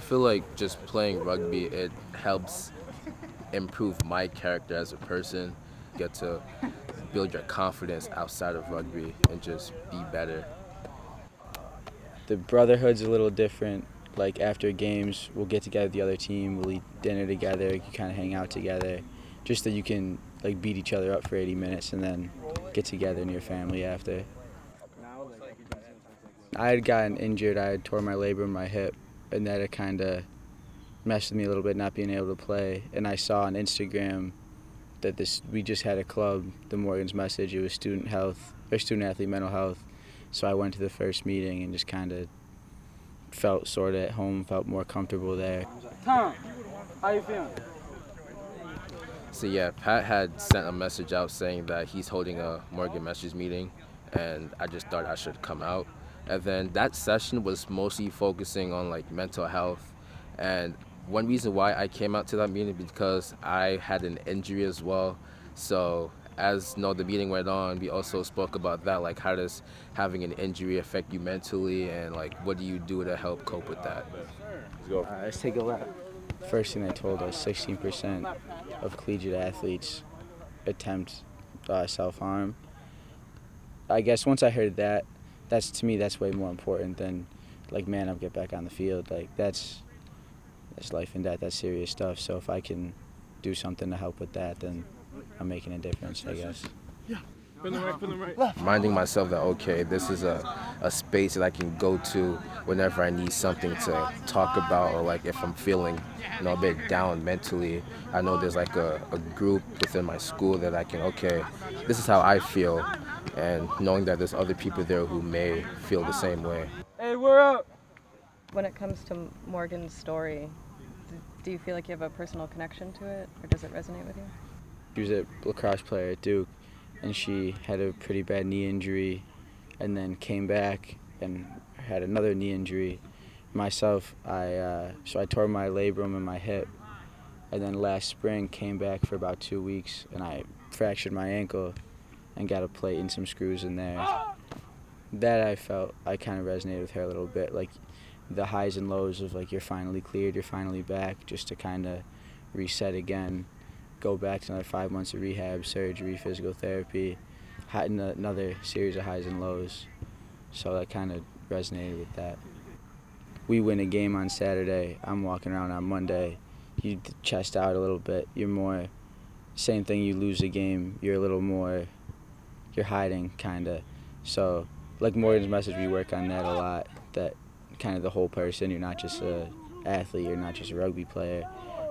feel like just playing rugby, it helps improve my character as a person. Get to build your confidence outside of rugby and just be better. The brotherhood's a little different. Like after games, we'll get together with the other team, we'll eat dinner together, you kind of hang out together, just that you can like beat each other up for 80 minutes and then get together in your family after. I had gotten injured, I had tore my labrum in my hip, and that had kind of messed with me a little bit, not being able to play. And I saw on Instagram that we just had a club, the Morgan's Message, it was student athlete mental health. So I went to the first meeting and just kind of felt sort of at home, felt more comfortable there. Tom, how you feeling? So yeah, Pat had sent a message out saying that he's holding a Morgan Message meeting, and I just thought I should come out. And then that session was mostly focusing on like mental health. And one reason why I came out to that meeting because I had an injury as well. So as the meeting went on, we also spoke about that, like how does having an injury affect you mentally, and like what do you do to help cope with that? Let's go. Let's take a lap. First thing they told us, 16% of collegiate athletes attempt self-harm. I guess once I heard that, to me that's way more important than like man up, get back on the field. Like that's life and death, that's serious stuff. So if I can do something to help with that, then I'm making a difference, I guess. Yeah. Put them right. Reminding myself that, okay, this is a space that I can go to whenever I need something to talk about, or like if I'm feeling a bit down mentally. I know there's like a group within my school that I can, okay, this is how I feel, and knowing that there's other people there who may feel the same way. Hey, we're up! When it comes to Morgan's story, do you feel like you have a personal connection to it, or does it resonate with you? She was a lacrosse player at Duke, and she had a pretty bad knee injury and then came back and had another knee injury. Myself, so I tore my labrum in my hip, and then last spring came back for about 2 weeks, and I fractured my ankle and got a plate and some screws in there. That I felt, I kind of resonated with her a little bit, like the highs and lows of like you're finally cleared, you're finally back, just to kind of reset again, go back to another 5 months of rehab, surgery, physical therapy, had another series of highs and lows. So that kind of resonated with that. We win a game on Saturday, I'm walking around on Monday, you chest out a little bit, you're more, same thing, you lose a game, you're a little more, you're hiding kind of. So like Morgan's Message, we work on that a lot, that kind of the whole person, you're not just an athlete, you're not just a rugby player.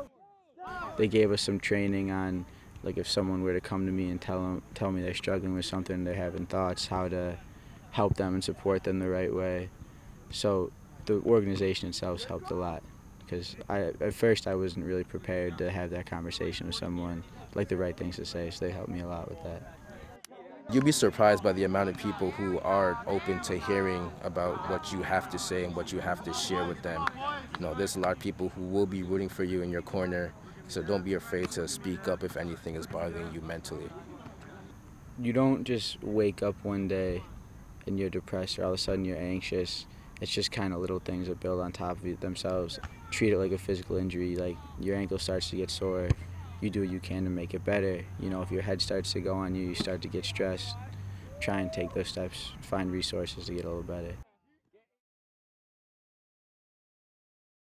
They gave us some training on, like if someone were to come to me and tell me they're struggling with something, they're having thoughts, how to help them and support them the right way. So the organization itself helped a lot, because at first I wasn't really prepared to have that conversation with someone, like the right things to say, so they helped me a lot with that. You'll be surprised by the amount of people who are open to hearing about what you have to say and what you have to share with them. There's a lot of people who will be rooting for you in your corner, so don't be afraid to speak up if anything is bothering you mentally. You don't just wake up one day and you're depressed, or all of a sudden you're anxious. It's just kind of little things that build on top of themselves. Treat it like a physical injury, like your ankle starts to get sore, you do what you can to make it better. If your head starts to go on you, you start to get stressed, try and take those steps, find resources to get a little better.